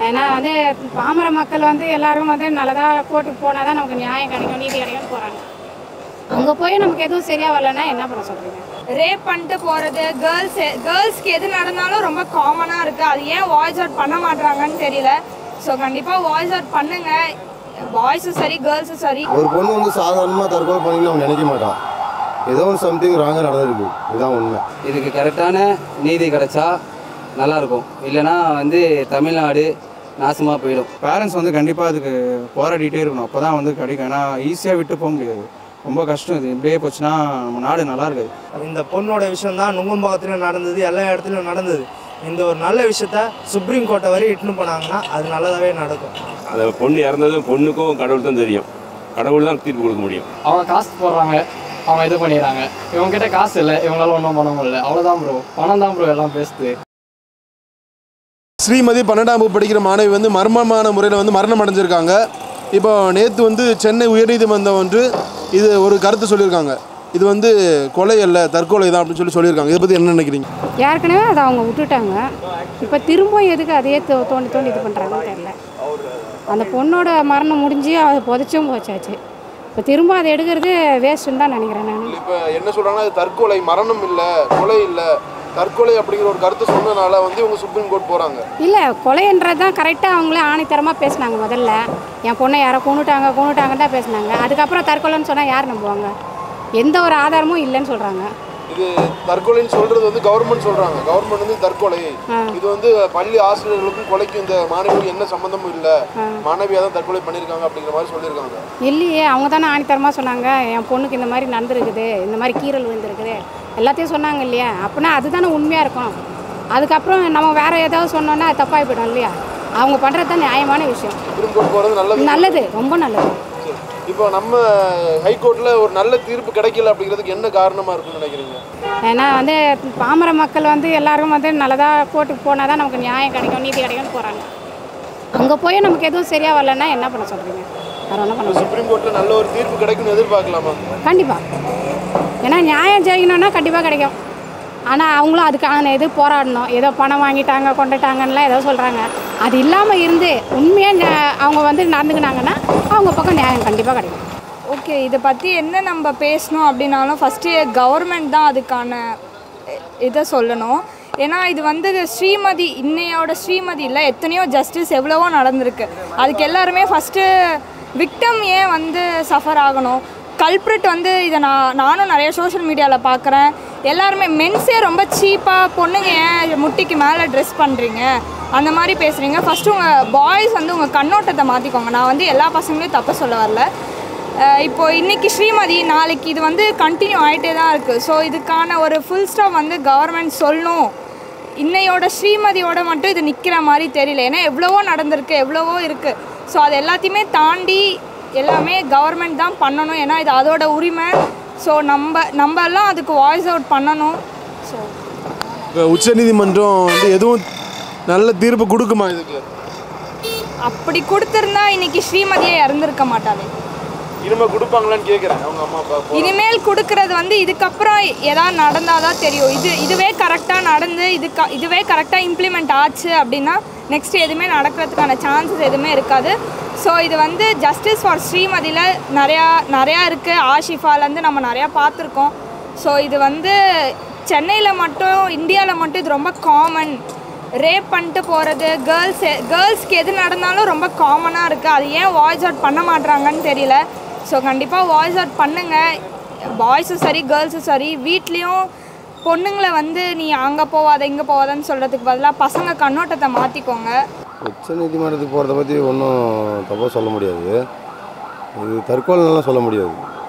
ஏன்னா வந்து பாமர மக்கள் வந்து எல்லாரும் வந்து நல்லதாக கோர்ட்டுக்கு போனால் தான் நமக்கு நியாயம் கிடைக்கும், நீதி கிடைக்கும்னு போகிறாங்க. அங்கே போய் நமக்கு எதுவும் சரியாக வரலன்னா என்ன பண்ண சொல்கிறீங்க? ரேப் பண்ணிட்டு போகிறது, கேர்ள்ஸ்க்கு எது நடந்தாலும் ரொம்ப காமனாக இருக்குது. அது ஏன் வாய்ஸ் அவுட் பண்ண மாட்டாங்கன்னு தெரியல. ஸோ கண்டிப்பாக வாய்ஸ் அவுட் பண்ணுங்க, பாய்ஸும் சரி கேர்ள்ஸும் சரி. ஒரு பொண்ணு வந்து சாதாரணமாக தற்கொலை பண்ணின்னு அவன் நினைக்க மாட்டான். ஏதோ ஒரு சம்திங் ராங்காக நடந்திருக்கு, இதுதான் உண்மை. இதுக்கு கரெக்டான நீதி கிடைச்சா நல்லாயிருக்கும், இல்லைனா வந்து தமிழ்நாடு நாசமாக போயிடும். பேரண்ட்ஸ் வந்து கண்டிப்பாக அதுக்கு போராடிட்டே இருக்கணும், அப்போ தான் வந்து கிடைக்கும். ஏன்னா ஈஸியாக விட்டு போக முடியாது, ரொம்ப கஷ்டம். இது இப்படியே போச்சுன்னா நம்ம நாடு நல்லா இருக்காது. இந்த பொண்ணோட விஷயம் தான் நுங்கம்பாக்கத்துலையும் நடந்தது, எல்லா இடத்துலையும் நடந்தது. இந்த ஒரு நல்ல விஷயத்த சுப்ரீம் கோர்ட்டை வரை இட்டுன்னு போனாங்கன்னா அது நல்லதாகவே நடக்கும். அந்த பொண்ணு இறந்ததும் பொண்ணுக்கும் கடவுள் தான் தெரியும், கடவுள் தான் தீர்ப்பு கொடுக்க முடியும். அவங்க காசு போடுறாங்க, அவங்க இது பண்ணிடுறாங்க. இவங்ககிட்ட காசு இல்லை, இவங்களால ஒன்றும் பண்ண முடியல, அவ்வளோதான் ப்ரோ. பணம் தான் ப்ரோ எல்லாம் பேசுது. ஸ்ரீமதி 12ஆம் வகுப்பு படிக்கிற மாணவி வந்து மர்மமான முறையில் வந்து மரணம் அடைஞ்சிருக்காங்க. இப்போ நேற்று வந்து சென்னை உயர்நீதிமன்றம் வந்து இது ஒரு கருத்து சொல்லியிருக்காங்க, இது வந்து கொலை அல்ல தற்கொலை தான் அப்படின்னு சொல்லியிருக்காங்க. இதை பற்றி என்ன நினைக்கிறீங்க? ஏற்கனவே அதை அவங்க விட்டுட்டாங்க, இப்போ திரும்ப எதுக்கு அதையே தோண்டி இது பண்ணுறாங்கன்னு தெரியல. அந்த பொண்ணோட மரணம் முடிஞ்சு அதை புதைச்சும் போச்சாச்சு, இப்போ திரும்ப அதை எடுக்கிறது வேஸ்ட்டுன்னு தான் நினைக்கிறேன் நான். இப்போ என்ன சொல்கிறாங்கன்னா அது தற்கொலை, மரணம் இல்லை, கொலை இல்லை, தற்கொலை அப்படிங்கிற ஒரு கருத்து சொன்னனால வந்து இவங்க சுப்ரீம் கோர்ட் போகிறாங்க. இல்லை, கொலைன்றது தான் கரெக்டாக அவங்களே ஆணித்தரமாக பேசினாங்க. முதல்ல என் பொண்ணை யாரோ கொண்டுட்டாங்கன்னு தான் பேசினாங்க. அதுக்கப்புறம் தற்கொலைன்னு சொன்னால் யார் நம்புவாங்க? எந்த ஒரு ஆதாரமும் இல்லைன்னு சொல்கிறாங்க. இது தற்கொலைன்னு சொல்கிறது வந்து கவர்மெண்ட் சொல்கிறாங்க, கவர்மெண்ட் வந்து தற்கொலை, இது வந்து பள்ளி ஆசிரியர்களுக்கும் கொலைக்கும் இந்த மாணவிகளுக்கு என்ன சம்மந்தமும் இல்லை, மாணவியாக தான் தற்கொலை பண்ணியிருக்காங்க அப்படிங்கிற மாதிரி சொல்லியிருக்காங்க. இல்லையே, அவங்க தானே ஆணித்தரமாக சொன்னாங்க என் பொண்ணுக்கு இந்த மாதிரி நடந்துருக்குது, இந்த மாதிரி கீறல் விழுந்துருக்குது, எல்லாத்தையும் சொன்னாங்க இல்லையா? அப்படின்னா அதுதானே உண்மையாக இருக்கும். அதுக்கப்புறம் நம்ம வேறு ஏதாவது சொன்னோன்னா அது தப்பாகி போயிடும் இல்லையா? அவங்க பண்ணுறது தான் நியாயமான விஷயம். சுப்ரீம் கோர்ட் போகிறது நல்லது, ரொம்ப நல்லது. இப்போ நம்ம ஹைகோர்ட்டில் ஒரு நல்ல தீர்ப்பு கிடைக்கல அப்படிங்கிறதுக்கு என்ன காரணமாக இருக்குன்னு நினைக்கிறீங்க? ஏன்னா வந்து பாமர மக்கள் வந்து எல்லாரும் வந்து நல்லதாக கோர்ட்டுக்கு போனால் தான் நமக்கு நியாயம் கிடைக்கும், நீதி கிடைக்கும்னு போகிறாங்க. அங்கே போய் நமக்கு எதுவும் சரியாக வரலன்னா என்ன பண்ண சொல்கிறீங்க? வேறு என்ன பண்ண? சுப்ரீம் கோர்ட்டில் நல்ல ஒரு தீர்ப்பு கிடைக்கும்னு எதிர்பார்க்கலாமா? கண்டிப்பாக. ஏன்னா நியாயம் ஜெயிக்கணும்னா கண்டிப்பாக கிடைக்கும். ஆனால் அவங்களும் அதுக்கான இது போராடணும். ஏதோ பணம் வாங்கிட்டாங்க கொண்டுட்டாங்கன்னெலாம் ஏதோ சொல்கிறாங்க. அது இல்லாமல் இருந்து உண்மையாக அவங்க வந்து நடந்துக்கினாங்கன்னா அவங்க பக்கம் நியாயம் கண்டிப்பாக கிடைக்கும். ஓகே, இதை பற்றி என்ன நம்ம பேசணும் அப்படின்னாலும் ஃபஸ்ட்டு கவர்மெண்ட் தான் அதுக்கான இதை சொல்லணும். ஏன்னா இது வந்து ஸ்ரீமதி, இன்னையோட ஸ்ரீமதி இல்லை, எத்தனையோ ஜஸ்டிஸ் எவ்வளவோ நடந்திருக்கு. அதுக்கு எல்லாருமே ஃபஸ்ட்டு விக்டம் ஏன் வந்து சஃபர் ஆகணும்? கல்ப்ரிட் வந்து இதை நானும் நிறைய சோஷியல் மீடியாவில் பார்க்குறேன். எல்லாருமே மென்ஸே ரொம்ப சீப்பாக பொண்ணுங்க ஏன் முட்டிக்கு மேலே ட்ரெஸ் பண்ணுறீங்க அந்த மாதிரி பேசுகிறீங்க. ஃபஸ்ட்டு உங்கள் பாய்ஸ் வந்து உங்கள் கண்ணோட்டத்தை மாற்றிக்கோங்க. நான் வந்து எல்லா பசங்களையும் தப்பு சொல்ல வரல. இப்போது இன்றைக்கி ஸ்ரீமதி, நாளைக்கு இது வந்து கண்டினியூ ஆகிட்டே தான் இருக்குது. ஸோ இதுக்கான ஒரு ஃபுல் ஸ்டாப் வந்து கவர்மெண்ட் சொல்லணும். இன்னையோட ஸ்ரீமதியோட மட்டும் இது நிற்கிற மாதிரி தெரியல. ஏன்னா எவ்வளவோ நடந்திருக்கு, எவ்வளவோ இருக்குது. ஸோ அது எல்லாத்தையுமே தாண்டி எல்லாமே கவர்மெண்ட் தான் பண்ணணும். ஏன்னா இது அதோட உரிமை. ஸோ நம்ம எல்லாம் அதுக்கு வாய்ஸ் அவுட் பண்ணணும். ஸோ இப்போ உச்சநீதிமன்றம் வந்து எதுவும் நல்ல தீர்ப்பு கொடுக்குமா இதுக்கு? அப்படி கொடுத்துருந்தா இன்னைக்கு ஸ்ரீமதியை இறந்துருக்க மாட்டாளே. இனிமேல் கொடுப்பாங்களான்னு கேட்குறேன் அவங்க அம்மா அப்பா. இனிமேல் கொடுக்கறது வந்து இதுக்கப்புறம் ஏதாவது நடந்தால் தான் தெரியும். இதுவே கரெக்டாக நடந்து இதுவே கரெக்டாக இம்ப்ளிமெண்ட் ஆச்சு அப்படின்னா நெக்ஸ்ட் எதுவுமே நடக்கிறதுக்கான சான்சஸ் எதுவுமே இருக்காது. ஸோ இது வந்து ஜஸ்டிஸ் ஃபார் ஸ்ரீமதியில் நிறையா இருக்குது. ஆஷிஃபாலேருந்து நம்ம நிறையா பார்த்துருக்கோம். ஸோ இது வந்து சென்னையில் மட்டும், இந்தியாவில் மட்டும் இது ரொம்ப காமன். ரேப் பண்ணிட்டு போகிறது, கேர்ள்ஸ்க்கு எது நடந்தாலும் ரொம்ப காமனாக இருக்குது. அது ஏன் வாய்ஸ் அவுட் பண்ண மாட்டாங்கன்னு தெரியல. ஸோ கண்டிப்பாக வாய்ஸ் அவுட் பண்ணுங்கள், பாய்ஸும் சரி கேர்ள்ஸும் சரி. வீட்லேயும் பொண்ணுங்களை வந்து நீ அங்கே போவாத இங்கே போவாதன்னு சொல்கிறதுக்கு பதிலாக பசங்க கண்ணோட்டத்தை மாற்றிக்கோங்க. உச்ச நீதிமன்றத்துக்கு போகிறத பற்றி ஒன்றும் தப்பாக சொல்ல முடியாது, இது தற்கொலைலாம் சொல்ல முடியாது.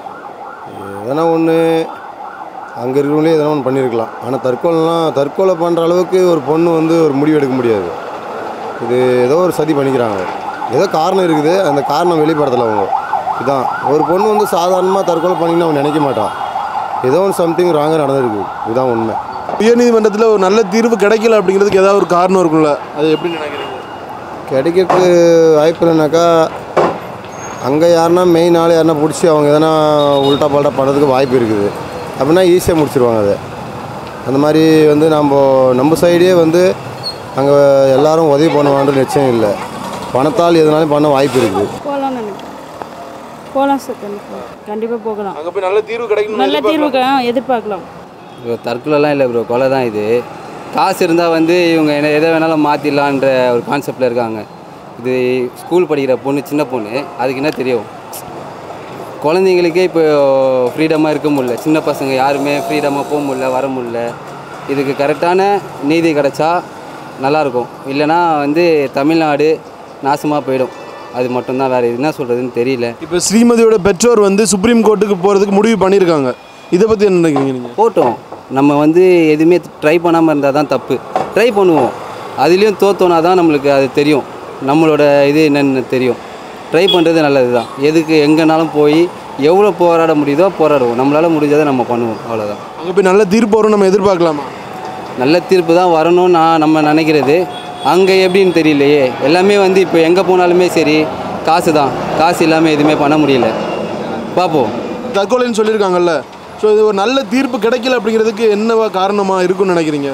எதனா ஒன்று அங்கே இருக்கிறவங்களே எதனா ஒன்று பண்ணியிருக்கலாம். ஆனால் தற்கொலை பண்ணுற அளவுக்கு ஒரு பொண்ணு வந்து ஒரு முடிவு எடுக்க முடியாது. இது ஏதோ ஒரு சதி பண்ணிக்கிறாங்க, ஏதோ காரணம் இருக்குது, அந்த காரணம் வெளிப்படுத்தலை அவங்க. இதுதான் ஒரு பொண்ணு வந்து சாதாரணமாக தற்கொலை பண்ணிங்கன்னு அவன் நினைக்க மாட்டான். ஏதோ ஒரு சம்திங் ராங்காக நடந்திருக்கு, இதுதான் உண்மை. உயர்நீதிமன்றத்தில் ஒரு நல்ல தீர்வு கிடைக்கல அப்படிங்கிறதுக்கு ஏதாவது ஒரு காரணம் இருக்கும்ல, அது எப்படி நினைக்கிறீங்க? கிடைக்கிறதுக்கு வாய்ப்பு இல்லைனாக்கா அங்கே யாருன்னா மெயின் ஆள் யாருன்னா பிடிச்சி அவங்க எதனா உல்ட்டா பால்ட்டா பண்ணுறதுக்கு வாய்ப்பு இருக்குது. அப்படின்னா ஈஸியாக முடிச்சிருவாங்க அதை. அந்த மாதிரி வந்து நம்ம சைடே வந்து அங்கே எல்லாரும் உதவி பண்ணுவான்ற நிச்சயம் இல்லை. பணத்தால் எதுனாலும் பண்ண வாய்ப்பு இருக்குது. போகலாம்னு நினைக்கிறேன். போகலாம் சார், கண்டிப்பாக போகலாம். அங்கே போய் நல்ல தீர்வு கிடைக்கும், நல்ல தீர்வு எதிர்பார்க்கலாம். ப்ரோ தற்கொலைலாம் இல்லை ப்ரோ, கொலை தான் இது. காசு இருந்தால் வந்து இவங்க என்ன எதை வேணாலும் மாற்றிடலான்ற ஒரு கான்செப்டில் இருக்காங்க. இது ஸ்கூல் படிக்கிற பொண்ணு, சின்ன பொண்ணு, அதுக்கு என்ன தெரியும்? குழந்தைங்களுக்கே இப்போ ஃப்ரீடமாக இருக்க முடியல. சின்ன பசங்க யாருமே ஃப்ரீடமாக போக முடியல, வர முடியல. இதுக்கு கரெக்டான நீதி கிடச்சா நல்லாயிருக்கும். இல்லைனா வந்து தமிழ்நாடு நாசமாக போயிடும். அது மட்டும்தான், வேறு என்ன சொல்கிறதுன்னு தெரியல. இப்போ ஸ்ரீமதியோட பெற்றோர் வந்து சுப்ரீம் கோர்ட்டுக்கு போகிறதுக்கு முடிவு பண்ணியிருக்காங்க. இதை பற்றி என்ன நினைக்கிறீங்க நீங்கள்? போட்டோம், நம்ம வந்து எதுவுமே ட்ரை பண்ணாமல் இருந்தால் தான் தப்பு. ட்ரை பண்ணுவோம், அதுலேயும் தோத்தோன்னா தான் நம்மளுக்கு அது தெரியும், நம்மளோட இது என்னென்னு தெரியும். ட்ரை பண்ணுறது நல்லது தான். எதுக்கு எங்கேனாலும் போய் எவ்வளோ போராட முடியுதோ போராடுவோம். நம்மளால் முடிஞ்சதை நம்ம பண்ணுவோம், அவ்வளோதான். அங்கே போய் நல்ல தீர்ப்பு வரும் நம்ம எதிர்பார்க்கலாமா? நல்ல தீர்ப்பு தான் வரணும்னு நம்ம நினைக்கிறது. அங்கே எப்படின்னு தெரியலையே. எல்லாமே வந்து இப்போ எங்கே போனாலுமே சரி காசு தான். காசு இல்லாமல் எதுவுமே பண்ண முடியல. பார்ப்போம். தற்கொலைன்னு சொல்லியிருக்காங்கல்ல, ஸோ இது ஒரு நல்ல தீர்ப்பு கிடைக்கல அப்படிங்கிறதுக்கு என்னவா காரணமாக இருக்குன்னு நினைக்கிறீங்க?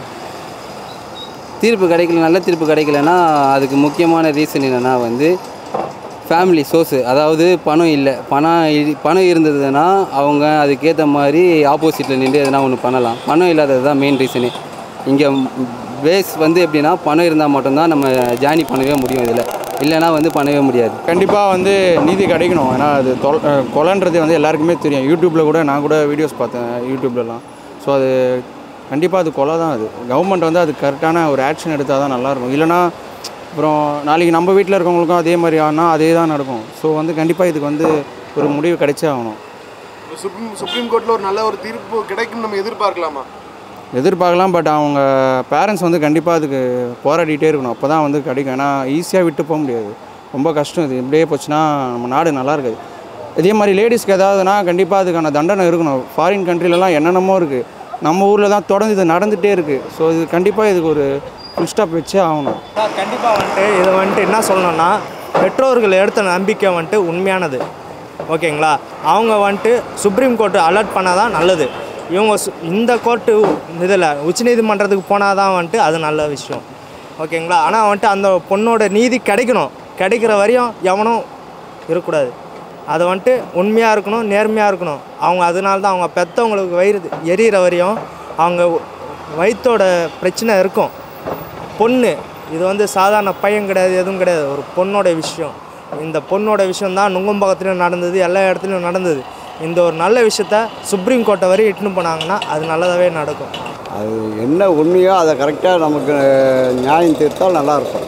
தீர்ப்பு கிடைக்கல, நல்ல தீர்ப்பு கிடைக்கலன்னா அதுக்கு முக்கியமான ரீசன் என்னென்னா வந்து ஃபேமிலி சோர்ஸு. அதாவது பணம் இல்லை. பணம் இருந்ததுன்னா அவங்க அதுக்கேற்ற மாதிரி ஆப்போசிட்டில் நின்று எதனா ஒன்று பண்ணலாம். பணம் இல்லாதது தான் மெயின் ரீசனு. இங்கே பேஸ் வந்து எப்படின்னா பணம் இருந்தால் மட்டும்தான் நம்ம ஜாயின் பண்ணவே முடியும். இதில் இல்லைனா வந்து பண்ணவே முடியாது. கண்டிப்பாக வந்து நீதி கிடைக்கணும். ஏன்னா அது கொலைன்றது வந்து எல்லாருக்குமே தெரியும். யூடியூப்பில் கூட நான் கூட வீடியோஸ் பார்த்தேன், யூடியூப்லலாம். ஸோ அது கண்டிப்பாக அது கொலை தான். அது கவர்மெண்ட் வந்து அது கரெக்டான ஒரு ஆக்ஷன் எடுத்தால் தான் நல்லாயிருக்கும். இல்லைனா அப்புறம் நாளைக்கு நம்ம வீட்டில் இருக்கவங்களுக்கும் அதே மாதிரி ஆனால் அதே தான் நடக்கும். ஸோ வந்து கண்டிப்பாக இதுக்கு வந்து ஒரு முடிவு கிடைச்சே ஆகணும். சுப்ரீம் கோர்ட்டில் ஒரு நல்ல ஒரு தீர்ப்பு கிடைக்கும் நம்ம எதிர்பார்க்கலாமா? எதிர்பார்க்கலாம். பட் அவங்க பேரண்ட்ஸ் வந்து கண்டிப்பாக அதுக்கு போராடிட்டே இருக்கணும். அப்போ தான் வந்து கிடைக்கும். ஏன்னா ஈஸியாக விட்டு போக முடியாது. ரொம்ப கஷ்டம். இது இப்படியே போச்சுன்னா நம்ம நாடு நல்லா இருக்காது. இதே மாதிரி லேடிஸ்க்கு ஏதாவதுனா கண்டிப்பாக அதுக்கான தண்டனை இருக்கணும். ஃபாரின் கண்ட்ரிலலாம் என்னென்னமோ இருக்குது. நம்ம ஊரில் தான் தொடர்ந்து இது நடந்துகிட்டே இருக்குது. ஸோ இது கண்டிப்பாக இதுக்கு ஒரு ஃபுல் ஸ்டாப் வச்சே ஆகணும். கண்டிப்பாக வந்துட்டு இதை வந்துட்டு என்ன சொல்லணும்னா, பெற்றோர்கள் எடுத்த நம்பிக்கை வந்துட்டு உண்மையானது. ஓகேங்களா? அவங்க வந்துட்டு சுப்ரீம் கோர்ட்டு அலர்ட் பண்ணால் தான் நல்லது. இவங்க இந்த கோர்ட்டு இதில் உச்சநீதிமன்றத்துக்கு போனால் தான் வந்துட்டு அது நல்ல விஷயம். ஓகேங்களா? ஆனால் வந்துட்டு அந்த பொண்ணோட நீதி கிடைக்கணும். கிடைக்கிற வரையும் எவனும் இருக்கக்கூடாது. அதை வந்துட்டு உண்மையாக இருக்கணும், நேர்மையாக இருக்கணும். அவங்க அதனால தான் அவங்க பெற்றவங்களுக்கு வயிறு எரியிற வரையும் அவங்க வயிற்றோட பிரச்சனை இருக்கும். பொண்ணு இது வந்து சாதாரண பையன் கிடையாது, எதுவும் கிடையாது. ஒரு பொண்ணோட விஷயம். இந்த பொண்ணோட விஷயந்தான் நுங்கம்பாக்கத்துலையும் நடந்தது, எல்லா இடத்துலையும் நடந்தது. இந்த ஒரு நல்ல விஷயத்த சுப்ரீம் கோர்ட்டை வரையும் இட்டுன்னு போனாங்கன்னா அது நல்லதாகவே நடக்கும். அது என்ன உண்மையோ அதை கரெக்டாக நமக்கு நியாயம் தீர்த்தால் நல்லாயிருக்கும்.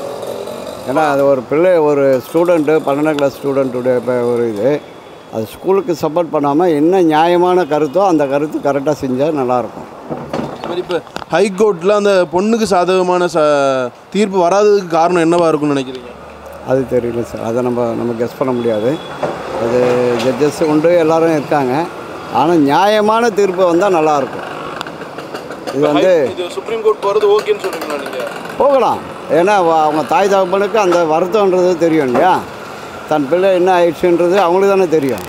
ஏன்னா அது ஒரு பிள்ளை, ஒரு ஸ்டூடெண்ட்டு, 12ஆம் கிளாஸ் ஸ்டூடெண்ட்டுடைய ஒரு இது, அது ஸ்கூலுக்கு சப்போர்ட் பண்ணாமல் என்ன நியாயமான கருத்தோ அந்த கருத்து கரெக்டாக செஞ்சால் நல்லாயிருக்கும். இப்போ ஹைகோர்ட்டில் அந்த பொண்ணுக்கு சாதகமான தீர்ப்பு வராததுக்கு காரணம் என்னவாக இருக்கும்னு நினைக்கிறீங்க? அது தெரியல சார். அதை நம்ம கெஸ் பண்ண முடியாது. அது ஜட்ஜஸ் உண்டு, எல்லோரும் இருக்காங்க. ஆனால் நியாயமான தீர்ப்பு வந்தால் நல்லாயிருக்கும். இது வந்து சுப்ரீம் கோர்ட் போகிறது ஓகேன்னு சொல்லுங்களா நீங்கள்? போகலாம். ஏன்னா அவங்க தாய் தகப்பனுக்கு அந்த வருத்தம்ன்றது தெரியும் இல்லையா? தன் பிள்ளை என்ன ஆயிடுச்சுன்றது அவங்களுக்கு தானே தெரியும்.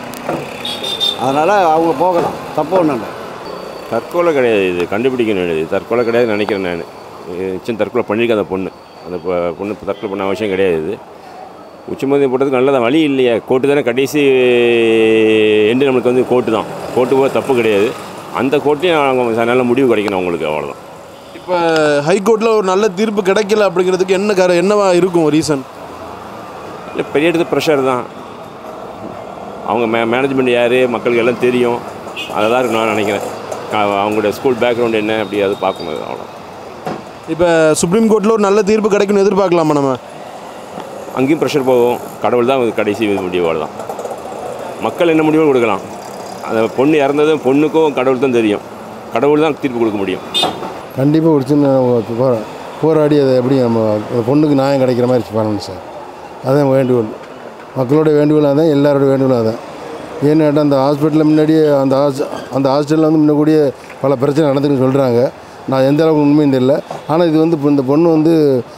அதனால் அவங்க போகலாம், தப்பு ஒன்றும் இல்லை. தற்கொலை கிடையாது, இது கண்டுபிடிக்கணும். இது தற்கொலை கிடையாது நினைக்கிறேன் நான். நிச்சயம் தற்கொலை பண்ணியிருக்கேன் அந்த பொண்ணு. அந்த பொண்ணு தற்கொலை பண்ண அவசியம் கிடையாது. இது உச்சநீதிமன்றம் போட்டதுக்கு நல்லதான், வழி இல்லையா? கோர்ட்டு தானே கடைசி எண்டு. நம்மளுக்கு வந்து கோர்ட்டு தான். கோர்ட்டு போக தப்பு கிடையாது. அந்த கோர்ட்லேயும் அவங்க நல்ல முடிவு கிடைக்கணும் அவங்களுக்கு, அவ்வளோதான். இப்போ ஹைகோர்ட்டில் ஒரு நல்ல தீர்ப்பு கிடைக்கல அப்படிங்கிறதுக்கு என்னவா இருக்கும் ரீசன்? இல்லை, பெரிய இடத்து ப்ரெஷர் தான். அவங்க மேனேஜ்மெண்ட் யார், மக்களுக்கு எல்லாம் தெரியும். அதை தான் இருக்கு நான் நினைக்கிறேன். அவங்களோட ஸ்கூல் பேக்ரவுண்ட் என்ன அப்படி அது பார்க்கணும், அவ்வளோ. இப்போ சுப்ரீம் கோர்ட்டில் ஒரு நல்ல தீர்ப்பு கிடைக்கும்னு எதிர்பார்க்கலாமா நம்ம? அங்கேயும் ப்ரெஷர் போகும். கடவுள் தான் கடைசி முடிவோடு தான். மக்கள் என்ன முடிவு கொடுக்கலாம். அந்த பொண்ணு இறந்ததும் பொண்ணுக்கும் கடவுள் தான் தெரியும். கடவுள் தான் தீர்ப்பு கொடுக்க முடியும். கண்டிப்பாக ஒரு சின்ன போராடி அதை எப்படி நம்ம அந்த பொண்ணுக்கு நியாயம் கிடைக்கிற மாதிரி பண்ணணும் சார். அதுதான் வேண்டுகோள். மக்களோட வேண்டுகோள் அதான், எல்லாரோட வேண்டுகோளும் அதான். ஏன்னு கேட்டால் அந்த ஹாஸ்பிட்டலில் முன்னாடியே அந்த ஹாஸ்டலில் வந்து முன்னக்கூடிய பல பிரச்சனை நடந்துன்னு சொல்கிறாங்க. நான் எந்த அளவுக்கு உண்மையும் தெரியல. ஆனால் இது வந்து இப்போ இந்த பொண்ணு வந்து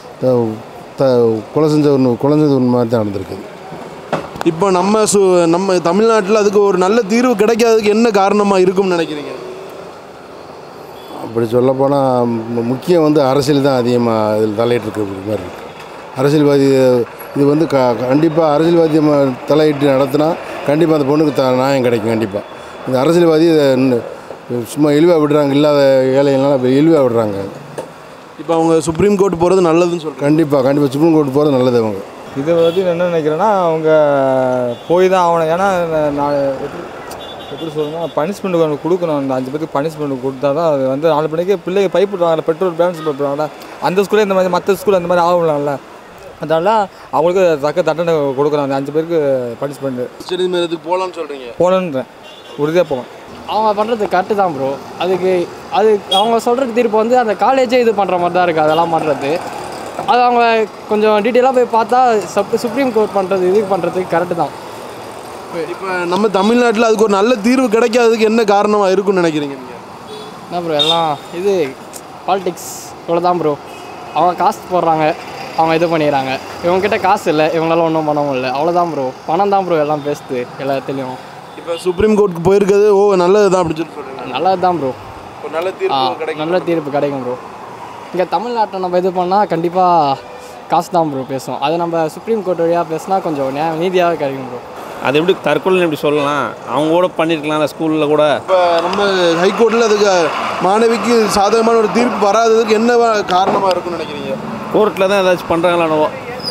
கொலை செஞ்சது ஒன்று மாதிரி தான் நடந்திருக்குது. இப்போ நம்ம தமிழ்நாட்டில் அதுக்கு ஒரு நல்ல தீர்வு கிடைக்காததுக்கு என்ன காரணமாக இருக்கும்னு நினைக்கிறீங்க? அப்படி சொல்லப்போனால் முக்கியம் வந்து அரசியல் தான் அதிகமாக இதில் தலையிட்டு மாதிரி இருக்குது. அரசியல்வாதி இது வந்து கண்டிப்பாக அரசியல்வாதி தலையிட்டு நடத்தினா கண்டிப்பாக அந்த பொண்ணுக்கு நியாயம் கிடைக்கும். கண்டிப்பாக இந்த அரசியல்வாதி சும்மா இழிவாக விடுறாங்க, இல்லாத ஏழைகள்னால இழிவாக விடுறாங்க. இப்போ அவங்க சுப்ரீம் கோர்ட் போகிறது நல்லதுன்னு சொல்கிறேன். கண்டிப்பாக சுப்ரீம் கோர்ட் போகிறது நல்லது. அவங்க இதை பற்றி என்ன நினைக்கிறேன்னா அவங்க போய் தான் ஆகணும். ஏன்னா நான் எப்படி சொல்லுன்னா பனிஷ்மெண்ட் அவங்களுக்கு கொடுக்கணும். அந்த 5 பேருக்கு பனிஷ்மெண்ட் கொடுத்தா தான் அது வந்து 4 மணிக்கு பிள்ளைங்க பைப் விடுவாங்க, பெட்ரோல் பேலன்ஸ் போடுவாங்கல்ல, அந்த ஸ்கூலே இந்த மாதிரி மற்ற ஸ்கூல் அந்த மாதிரி ஆகலாம்ல. அதனால அவங்களுக்கு தக்க தண்டனை கொடுக்குறோம். அந்த 5 பேருக்கு பனிஷ்மெண்ட்டு. சரி, இதுக்கு போகலான்னு சொல்கிறீங்க? போகலான்றேன், உறுதியாக போகலாம். அவங்க பண்ணுறது கரெக்டு தான் ப்ரோ. அது அவங்க சொல்கிறது தீர்ப்பு வந்து அந்த காலேஜே இது பண்ணுற மாதிரி தான் இருக்குது. அதெல்லாம் பண்ணுறது அது அவங்க கொஞ்சம் டீட்டெயிலாக போய் பார்த்தா சுப்ரீம் கோர்ட் பண்ணுறது இதுக்கு பண்ணுறதுக்கு கரெக்டு தான். இப்போ நம்ம தமிழ்நாட்டில் அதுக்கு ஒரு நல்ல தீர்வு கிடைக்காததுக்கு என்ன காரணமாக இருக்குன்னு நினைக்கிறீங்க நீங்கள்? என்ன ப்ரோ எல்லாம் இது பாலிடிக்ஸ் இவ்வளோ தான் ப்ரோ. அவங்க காசு போடுறாங்க, அவங்க இது பண்ணிடுறாங்க. இவங்ககிட்ட காசு இல்லை, இவங்களால ஒன்றும் பண்ணவும் இல்லை. அவ்வளோதான் ப்ரோ. பணம் தான் ப்ரோ எல்லாம் பேசுது எல்லாத்துலேயும். இப்போ சுப்ரீம் கோர்ட்டுக்கு போயிருக்கிறது நல்லது தான் அப்படின்னு சொல்லி சொல்கிறீங்க? நல்லது தான் ப்ரோ. ஒரு நல்ல தீர்ப்பு கிடைக்கும். நல்ல தீர்ப்பு கிடைக்கும் ப்ரோ. இங்கே தமிழ்நாட்டில் நம்ம இது பண்ணால் கண்டிப்பாக காசு தான் ப்ரோ பேசும். அது நம்ம சுப்ரீம் கோர்ட் வழியாக பேசினா கொஞ்சம் நீதியாக கிடைக்கும் ப்ரோ. அது எப்படி தற்கொலைன்னு எப்படி சொல்லலாம்? அவங்க கூட பண்ணியிருக்கலாம் ஸ்கூலில் கூட. இப்போ நம்ம ஹைகோர்ட்டில் அதுக்கு மாணவிக்கு சாதகமான ஒரு தீர்ப்பு வராததுக்கு என்ன காரணமாக இருக்குன்னு நினைக்கிறீங்க? கோர்ட்டில் தான் ஏதாச்சும் பண்ணுறாங்களானோ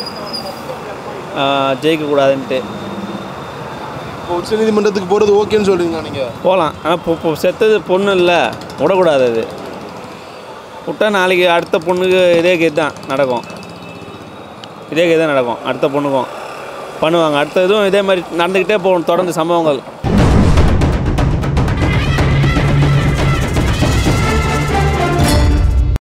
ஜெயிக்கக்கூடாதுன்ட்டு. இப்போ உச்சநீதிமன்றத்துக்கு போகிறது ஓகேன்னு சொல்கிறீங்களா நீங்கள்? போகலாம். ஆனால் இப்போ செத்தது பொண்ணு இல்லை, விடக்கூடாது. அது விட்டால் நாளைக்கு அடுத்த பொண்ணுக்கு இதே கேஸ் தான் நடக்கும். அடுத்த பொண்ணுக்கும் பண்ணுவாங்க. அடுத்த இதுவும் இதே மாதிரி நடந்துக்கிட்டே போகணும், தொடர்ந்து சம்பவங்கள்.